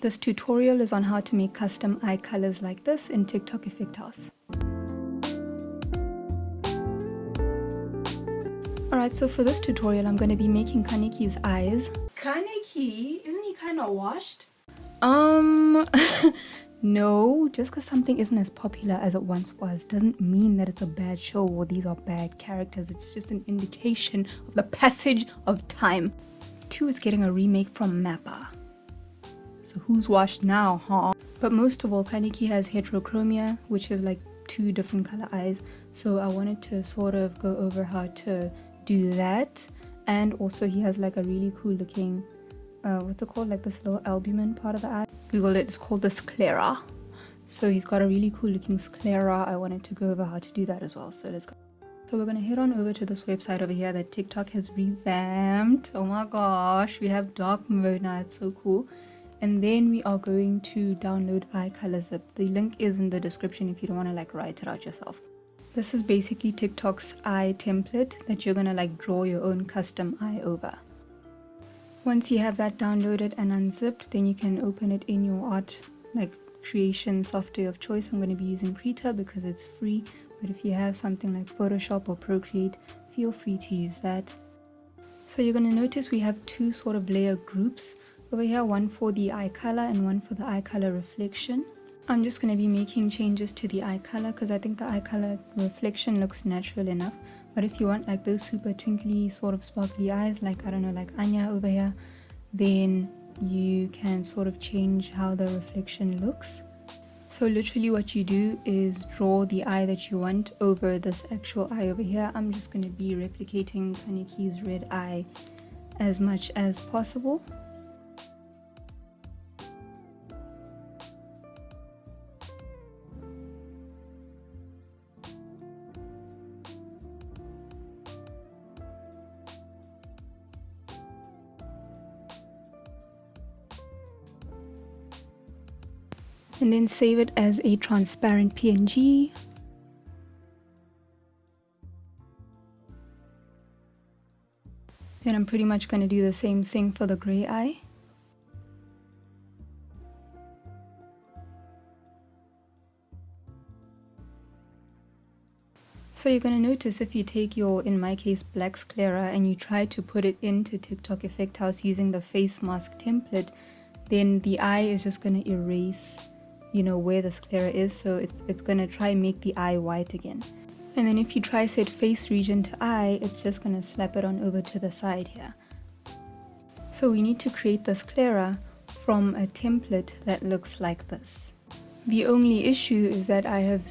This tutorial is on how to make custom eye colors like this in TikTok Effect House. Alright, so for this tutorial I'm going to be making Kaneki's eyes. Kaneki? Isn't he kind of washed? No, just because something isn't as popular as it once was doesn't mean that it's a bad show or these are bad characters. It's just an indication of the passage of time. 2 is getting a remake from Mappa. So who's washed now, huh? But most of all, Kaneki has heterochromia, which is like 2 different color eyes. So I wanted to sort of go over how to do that. And also he has like a really cool looking, what's it called? Like this little albumin part of the eye. Googled it, it's called the Sclera. So he's got a really cool looking Sclera. I wanted to go over how to do that as well. So let's go. So we're going to head on over to this website over here that TikTok has revamped. Oh my gosh, we have dark mode now. It's so cool. And then we are going to download eye color zip. The link is in the description if you don't want to like write it out yourself. This is basically TikTok's eye template that you're going to like draw your own custom eye over. Once you have that downloaded and unzipped, then you can open it in your art like creation software of choice. I'm going to be using Krita because it's free, but if you have something like Photoshop or Procreate, feel free to use that. So you're going to notice we have 2 sort of layer groups over here, one for the eye color and one for the eye color reflection. I'm just going to be making changes to the eye color because I think the eye color reflection looks natural enough. But if you want like those super twinkly sort of sparkly eyes, like I don't know, like Anya over here, then you can sort of change how the reflection looks. So literally what you do is draw the eye that you want over this actual eye over here. I'm just going to be replicating Kaneki's red eye as much as possible. And then save it as a transparent PNG. Then I'm pretty much going to do the same thing for the gray eye. So you're going to notice if you take your, in my case, black Sclera and you try to put it into TikTok Effect House using the face mask template, then the eye is just going to erase, you know, where the Sclera is, so it's going to try and make the eye white again. And then if you try set face region to eye, it's just going to slap it on over to the side here. So we need to create the Sclera from a template that looks like this. The only issue is that I have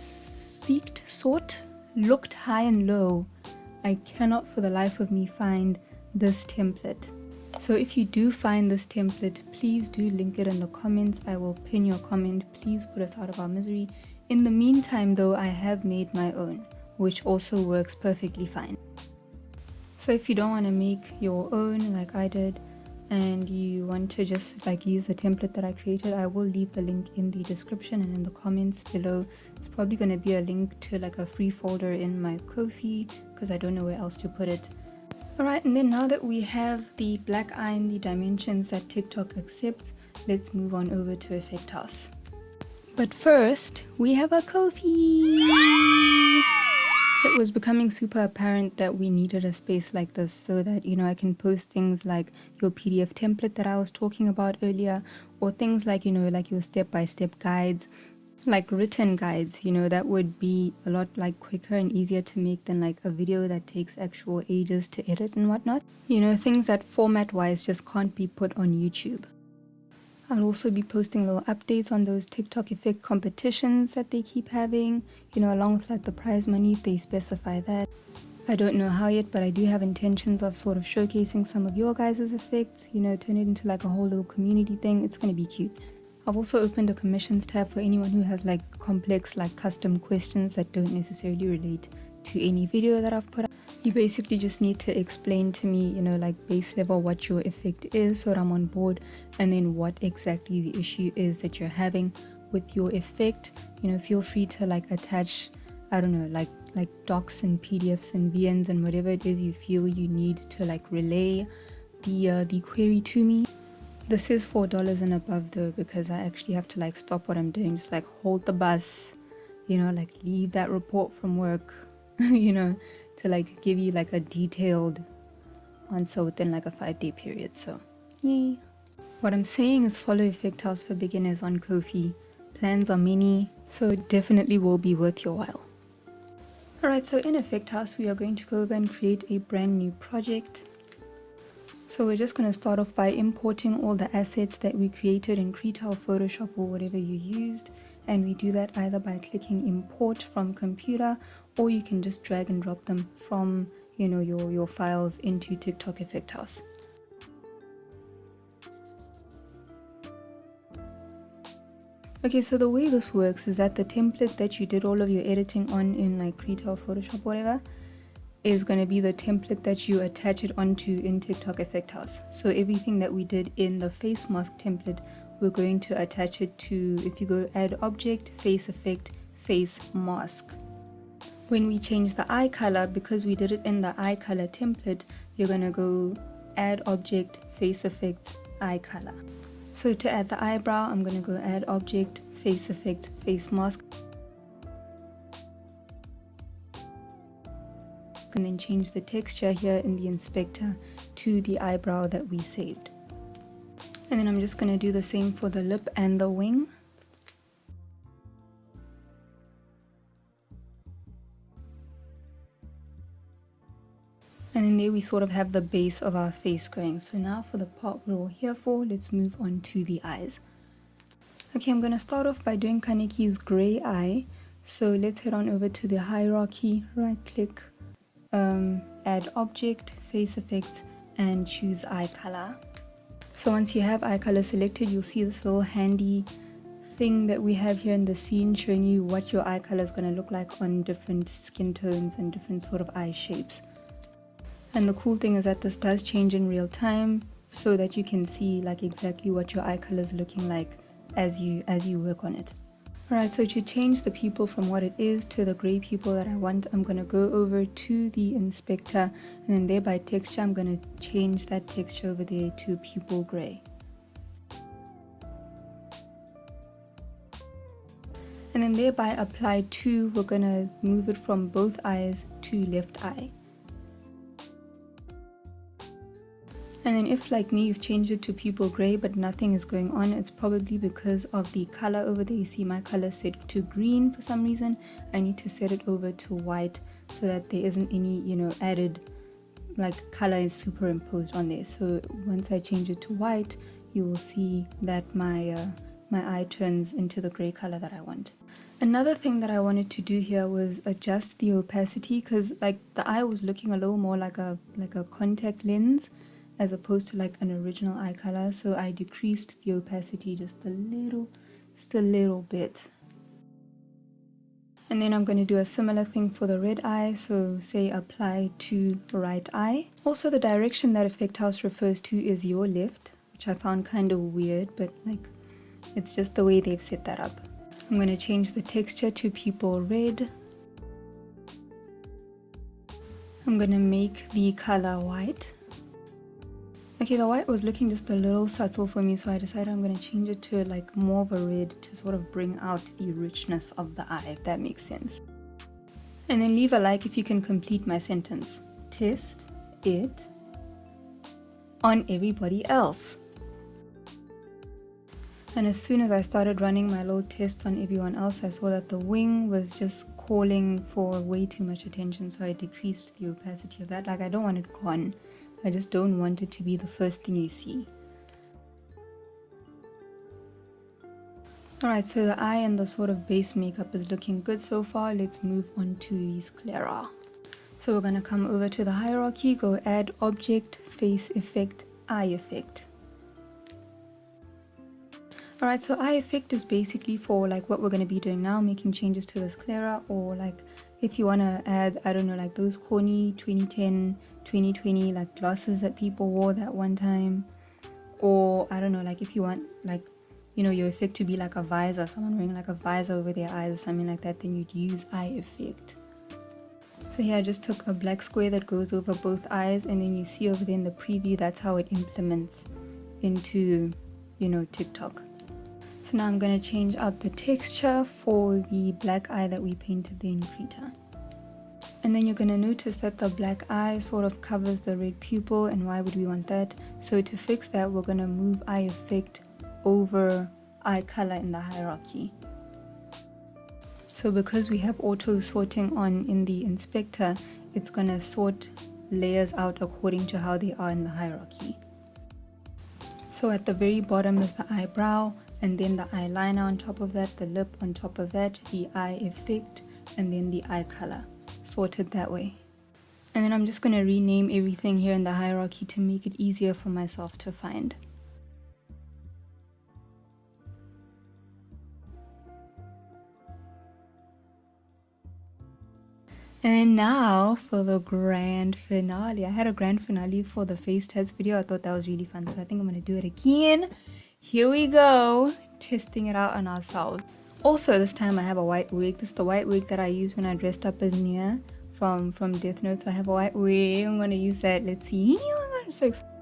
looked high and low. I cannot for the life of me find this template. So if you do find this template, please do link it in the comments. I will pin your comment. Please put us out of our misery. In the meantime though, I have made my own, which also works perfectly fine. So if you don't want to make your own like I did, and you want to just like use the template that I created, I will leave the link in the description and in the comments below. It's probably going to be a link to like a free folder in my Ko-fi because I don't know where else to put it. Alright, and then now that we have the black eye and the dimensions that TikTok accepts, let's move on over to Effect House. But first, we have a Ko-fi! It was becoming super apparent that we needed a space like this so that, you know, I can post things like your PDF template that I was talking about earlier, or things like, you know, like your step-by-step guides, like written guides, you know, that would be a lot like quicker and easier to make than like a video that takes actual ages to edit and whatnot. You know, things that format wise just can't be put on YouTube. I'll also be posting little updates on those TikTok Effect competitions that they keep having, you know, along with like the prize money if they specify that. I don't know how yet, but I do have intentions of sort of showcasing some of your guys' effects, you know, turn it into like a whole little community thing. It's going to be cute. I've also opened a commissions tab for anyone who has like complex like custom questions that don't necessarily relate to any video that I've put up. You basically just need to explain to me, you know, like base level what your effect is so that I'm on board, and then what exactly the issue is that you're having with your effect. You know, feel free to like attach, I don't know, like docs and PDFs and VNs and whatever it is you feel you need to like relay the query to me. This is $4 and above though, because I actually have to like stop what I'm doing, just like hold the bus, you know, like leave that report from work, you know, to like give you like a detailed answer within like a 5-day period. So yay. What I'm saying is follow Effect House for beginners on Ko-fi. Plans are many, so it definitely will be worth your while. Alright, so in Effect House we are going to go over and create a brand new project. So we're just going to start off by importing all the assets that we created in Krita or Photoshop or whatever you used, and we do that either by clicking import from computer, or you can just drag and drop them from, you know, your files into TikTok Effect House. Okay, so the way this works is that the template that you did all of your editing on in like Krita or Photoshop, whatever, is going to be the template that you attach it onto in TikTok Effect House. So everything that we did in the face mask template, we're going to attach it to, if you go add object, face effect, face mask. When we change the eye color, because we did it in the eye color template, you're going to go add object, face effect, eye color. So to add the eyebrow, I'm going to go add object, face effect, face mask. And then change the texture here in the inspector to the eyebrow that we saved. And then I'm just going to do the same for the lip and the wing. And then there we sort of have the base of our face going. So now for the part we're all here for, let's move on to the eyes. Okay, I'm going to start off by doing Kaneki's gray eye. So let's head on over to the hierarchy, right click, add object, face effects, and choose eye color. So once you have eye color selected, you'll see this little handy thing that we have here in the scene showing you what your eye color is going to look like on different skin tones and different sort of eye shapes. And the cool thing is that this does change in real time, so that you can see like exactly what your eye color is looking like as you work on it. Alright, so to change the pupil from what it is to the gray pupil that I want, I'm going to go over to the inspector, and then there by texture, I'm going to change that texture over there to pupil gray. And then there by apply to, we're going to move it from both eyes to left eye. And then if, like me, you've changed it to pupil gray but nothing is going on, it's probably because of the color over there. You see my color set to green for some reason. I need to set it over to white so that there isn't any, you know, added like color is superimposed on there. So once I change it to white, you will see that my eye turns into the gray color that I want. Another thing that I wanted to do here was adjust the opacity, because like the eye was looking a little more like a contact lens as opposed to like an original eye color, so I decreased the opacity just a little bit. And then I'm going to do a similar thing for the red eye, so say apply to right eye. Also the direction that Effect House refers to is your left, which I found kind of weird, but like it's just the way they've set that up. I'm going to change the texture to pupil red. I'm going to make the color white. Okay, the white was looking just a little subtle for me, so I decided I'm going to change it to like more of a red to sort of bring out the richness of the eye, if that makes sense. And then leave a like if you can complete my sentence. Test it on everybody else. And as soon as I started running my little test on everyone else, I saw that the wing was just calling for way too much attention, so I decreased the opacity of that. Like, I don't want it gone. I just don't want it to be the first thing you see. Alright, so the eye and the sort of base makeup is looking good so far. Let's move on to the Sclera. So we're going to come over to the hierarchy, go add object, face effect, eye effect. Alright, so eye effect is basically for like what we're going to be doing now, making changes to the Sclera, or like if you want to add, I don't know, like those corny 2010, 2020 like glasses that people wore that one time, or I don't know, like if you want like, you know, your effect to be like a visor, someone wearing like a visor over their eyes or something like that, then you'd use eye effect. So here I just took a black square that goes over both eyes, and then you see over there in the preview, that's how it implements into, you know, TikTok. So now I'm going to change out the texture for the black eye that we painted there in Krita. And then you're going to notice that the black eye sort of covers the red pupil, and why would we want that? So to fix that, we're going to move eye effect over eye color in the hierarchy. So because we have auto sorting on in the inspector, it's going to sort layers out according to how they are in the hierarchy. So at the very bottom is the eyebrow, and then the eyeliner on top of that, the lip on top of that, the eye effect, and then the eye color, sorted that way. And then I'm just going to rename everything here in the hierarchy to make it easier for myself to find. And now for the grand finale. I had a grand finale for the face test video. I thought that was really fun, so I think I'm going to do it again. Here we go, testing it out on ourselves. Also, this time I have a white wig. This is the white wig that I used when I dressed up as Nia from Death Note. So I have a white wig. I'm going to use that. Let's see. Oh my god, I'm so excited.